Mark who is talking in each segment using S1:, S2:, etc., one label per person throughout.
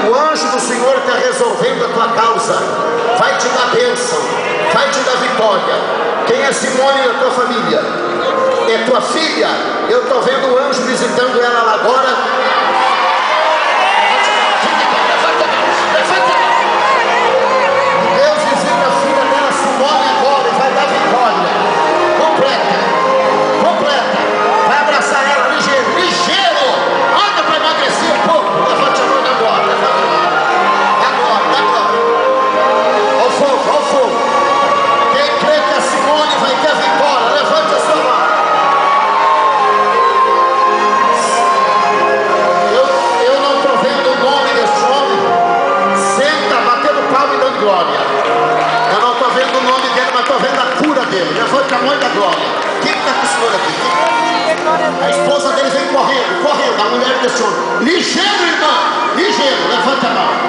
S1: O anjo do Senhor está resolvendo a tua causa, vai te dar bênção, vai te dar vitória. Quem é Simone da tua família? É tua filha. Eu estou vendo o anjo visitando ela lá agora. Deus visita a filha dela, Simone, agora, e vai dar vitória completa. Vai abraçar ela ligeiro. Anda para emagrecer um pouco. Levante a mão agora. Olha o fogo. Quem crê que a Simone vai ter vitória, levante a sua mão. Eu não estou vendo o nome desse homem. Senta, batendo palma e dando glória. Eu não estou vendo o nome dele, mas estou vendo a cura dele. Levante a mão e dá glória. Quem está com o senhor aqui? A esposa dele vem correndo, a mulher desse homem. Ligeiro, irmã, ligeiro, levante a mão.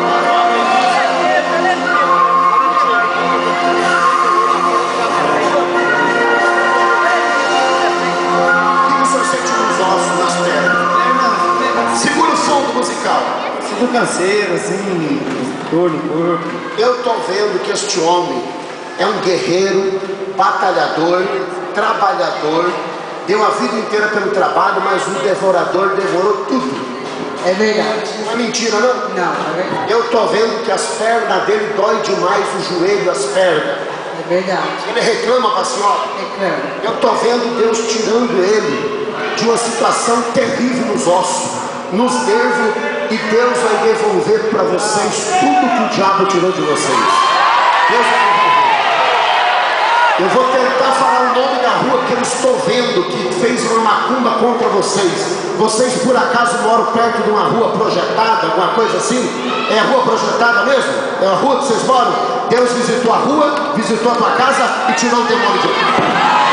S1: O que o senhor sente nos ossos, nas pernas? Segura o som do musical.
S2: Sinto canseiro, assim, dor no corpo.
S1: Eu estou vendo que este homem é um guerreiro, batalhador, trabalhador, deu a vida inteira pelo trabalho, mas o devorador devorou tudo.
S2: É verdade.
S1: Não é mentira, não?
S2: Não, é verdade.
S1: Eu estou vendo que as pernas dele dói demais, o joelho, as pernas.
S2: É verdade.
S1: Ele reclama para a senhora.
S2: Reclama.
S1: Eu estou vendo Deus tirando ele de uma situação terrível nos ossos, nos nervos, e Deus vai devolver para vocês tudo que o diabo tirou de vocês. Deus vai devolver. Eu vou tentar falar o nome da rua que eu estou vendo, que fez uma macumba contra vocês. Vocês por acaso moram perto de uma rua projetada, alguma coisa assim? É a rua projetada mesmo? É a rua que vocês moram? Deus visitou a rua, visitou a tua casa e tirou o demônio de lá.